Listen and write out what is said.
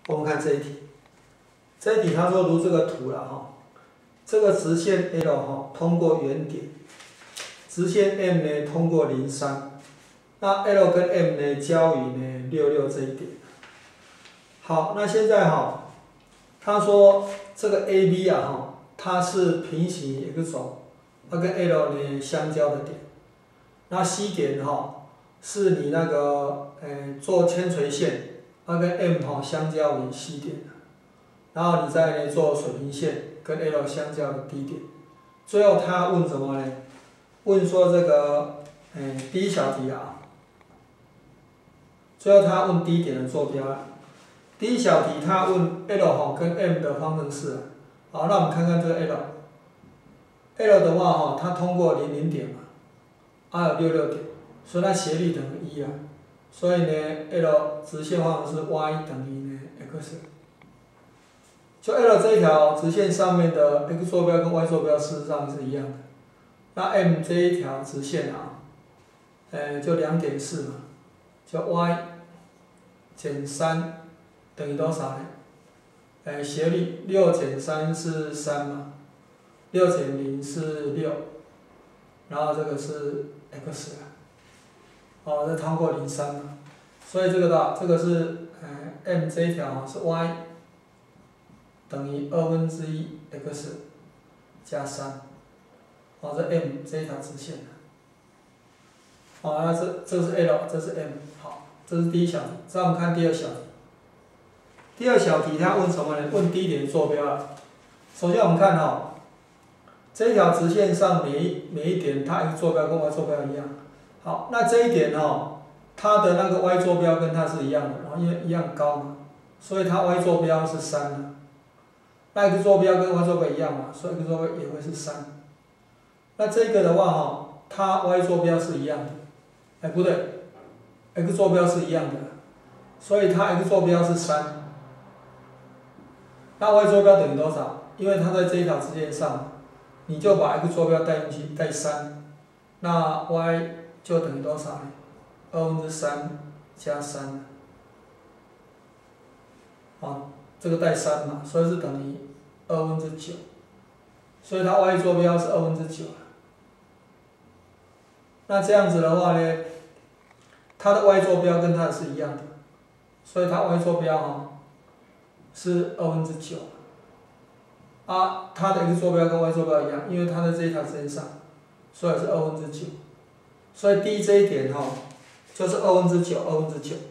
我们看这一题，这一题他说如这个图了哈，这个直线 L 哈通过原点，直线 M 呢通过03，那 L 跟 M 呢交于呢66这一点。好，那现在哈，他说这个 AB 啊哈，它是平行 X 轴，它跟 L 呢相交的点，那 C 点哈是你那个做铅垂线。它跟 M 哈相交于 C 点，然后你再呢做水平线跟 L 相交的 D 点，最后他问什么呢？问说这个第一小题啊，最后他问 D 点的坐标啊。第一小题他问 L 哈跟 M 的方程式啊，好，那我们看看这个 L 的话哈，它通过00点嘛，有66点，所以它斜率等于1啊。所以呢 ，L 直线方程式 y 等于呢 x， 就 L 这一条直线上面的 x 坐标跟 y 坐标事实上是一样的。那 M 这一条直线啊，就2.4嘛，就 y 减3等于多少呢？斜率6减3是3嘛，6减0是6，然后这个是 x 啊。这通过03嘛，所以这个的这个是M 这一条是 y 等于1/2 x 加3，这 M 这一条直线。那这是 L， 这是 M， 好，这是第一小题。再我们看第二小题。第二小题它问什么呢？问 D 点坐标啊。首先我们看这一条直线上每一点它 x 坐标跟 y 坐标一样。好，那这一点它的那个 y 坐标跟它是一样的，然后因为一样高嘛，所以它 y 坐标是3的。那 x 坐标跟 y 坐标一样嘛，所以 x 坐标也会是3。那这个的话它 y 坐标是一样的，不对 ，x 坐标是一样的，所以它 x 坐标是3。那 y 坐标等于多少？因为它在这一条直线上，你就把 x 坐标带进去，带3，那 y 就等于多少呢？3/2加3，这个带3嘛，所以是等于9/2，所以它 y 坐标是9/2。那这样子的话呢，它的 y 坐标跟它是一样的，所以它 y 坐标是9/2。它的 x 坐标跟 y 坐标一样，因为它在这一条直线上，所以是9/2。所以 D 这一点就是9/2。